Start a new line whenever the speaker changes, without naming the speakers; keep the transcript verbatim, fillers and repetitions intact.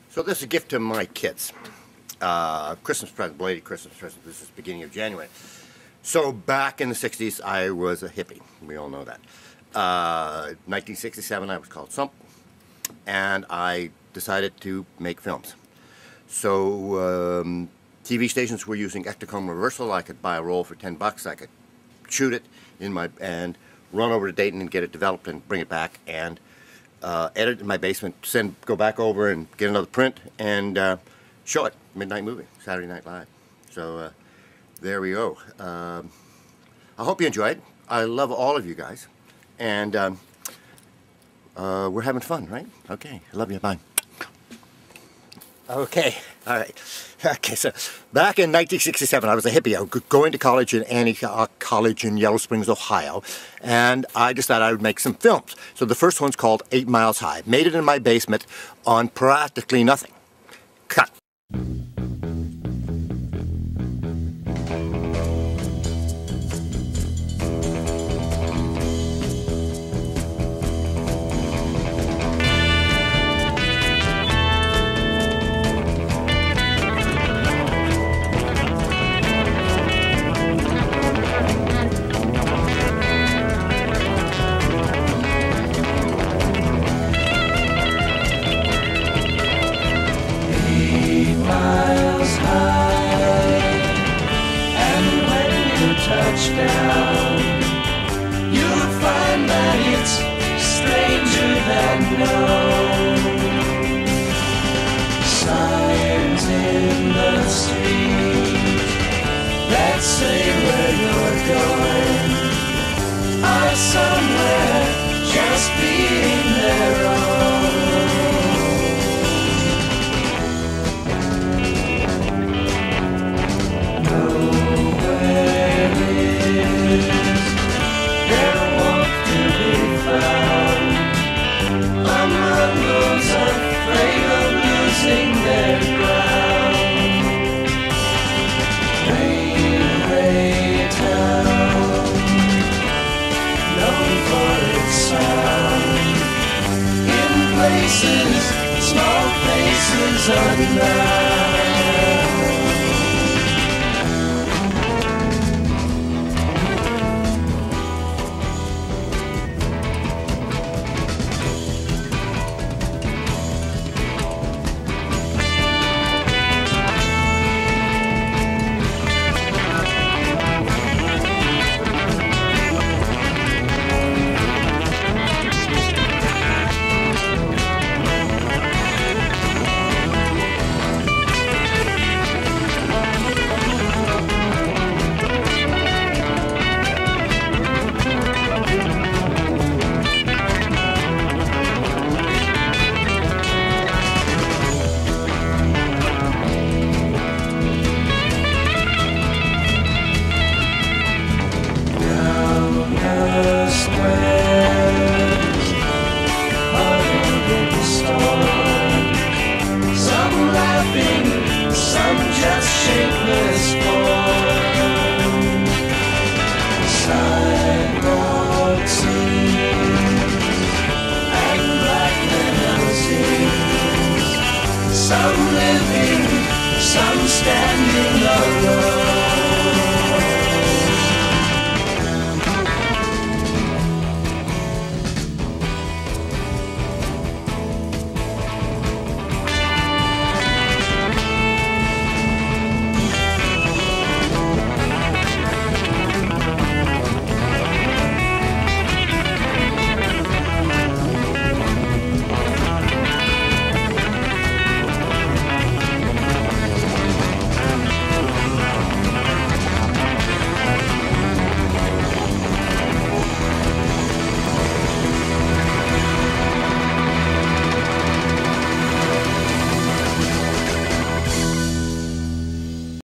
So this is a gift to my kids. Uh, Christmas present, belated Christmas present. This is beginning of January. So back in the sixties, I was a hippie. We all know that. Uh, nineteen sixty-seven, I was called Sump, and I decided to make films. So um, T V stations were using Ektacom reversal. I could buy a roll for ten bucks. I could shoot it in my and run over to Dayton and get it developed and bring it back and uh, edit it in my basement. Send go back over and get another print and uh, show it. Midnight movie, Saturday Night Live. So uh, there we go. Um, I hope you enjoyed. I love all of you guys, and um, uh, we're having fun, right? Okay, I love you. Bye. Okay, all right. Okay, so back in nineteen sixty-seven, I was a hippie. I was going to college in Antioch College in Yellow Springs, Ohio, and I decided I would make some films. So the first one's called Eight Miles High. Made it in my basement on practically nothing. Cut.
Touchdown, you'll find that it's stranger than known. Signs in the street that say where you're going are somewhere just being their own. Nowhere their warmth to be found among those afraid of losing their ground. Railway town, known for its sound, in places, small faces unknown.